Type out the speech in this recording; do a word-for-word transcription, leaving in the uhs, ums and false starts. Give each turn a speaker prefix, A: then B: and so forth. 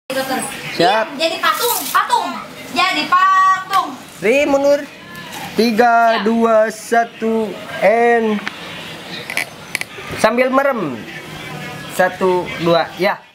A: Dokter.
B: Siap.
A: Iya, jadi patung, patung. Jadi patung.
B: Ri mundur. Tiga, dua, satu, and sambil merem. Satu, dua, ya.